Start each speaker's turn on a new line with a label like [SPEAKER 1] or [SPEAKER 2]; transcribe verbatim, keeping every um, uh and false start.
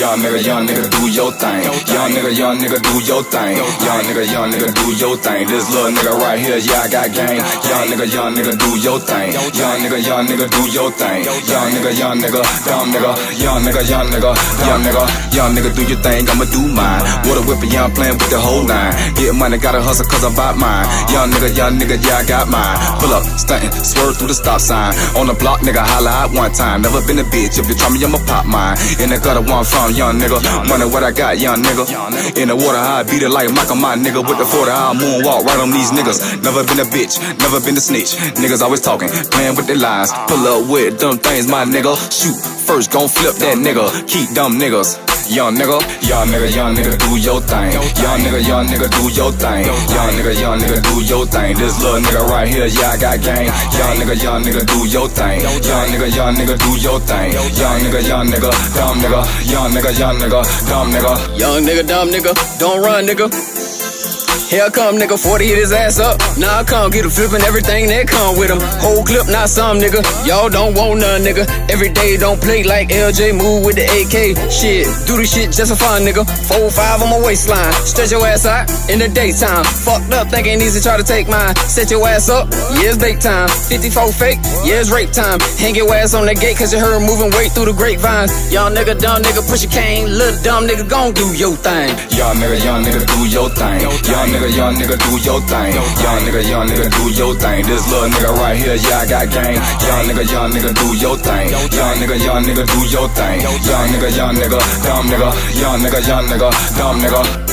[SPEAKER 1] Young nigga, young nigga, do your thing. Young nigga, young nigga, do your thing. Young nigga, young nigga, do your thing. This little nigga right here, yeah, I got game. Young nigga, young nigga, do your thing. Young nigga, young nigga, do your thing. Young nigga, young nigga, dumb nigga. Young nigga, young nigga, young nigga, young nigga, do your thing, I'ma do mine. Water whipping, yeah, I'm playing with the whole nine. Get money, gotta hustle cause I bought mine. Young nigga, young nigga, yeah, I got mine. Pull up, stuntin', swerve through the stop sign. On the block, nigga, holla out one time. Never been a bitch, if you try me, I'ma pop mine. In the gutter, where I'm from, young nigga. Money what I got, young nigga. In the water, how I beat it like Michael, my nigga. With the forty, how I moonwalk right on these niggas. Never been a bitch, never been a snitch. Niggas always talking, playing with their lies. Pull up with dumb things, my nigga. Shoot, first gon' flip that nigga. Keep dumb niggas. Young nigga, young nigga, young nigga, do your thing. Young nigga, young nigga, do your thing. Young nigga, young nigga, do your thing. This little nigga right here, yeah, I got game. Young nigga, young nigga, do your thing. Young nigga, young nigga, do your thing. Young nigga, young nigga, dumb nigga. Young nigga, young nigga, dumb nigga.
[SPEAKER 2] Young nigga, dumb nigga, don't run, nigga. Here come nigga, forty hit his ass up. Now I come get a flippin' everything that come with him. Whole clip, not some nigga. Y'all don't want none, nigga. Every day don't play like L J, move with the A K. Shit, do this shit just for fun, nigga. four five on my waistline. Stretch your ass out in the daytime. Fucked up, thinking easy, try to take mine. Set your ass up, yeah, it's bake time. fifty-four fake, yeah, it's rape time. Hang your ass on the gate, cause you heard moving weight through the grapevines. Y'all nigga, dumb nigga, push your cane. Little dumb nigga, gon' do your thing.
[SPEAKER 1] Young nigga, young nigga, do your thing. Young nigga, young nigga, do your thing. Young nigga, young nigga, do your thing. This little nigga right here, yeah, I got game. Young nigga, young nigga, do your thing. Young nigga, young nigga, do your thing. Young nigga, young nigga, dumb nigga. Young nigga, young nigga, dumb nigga.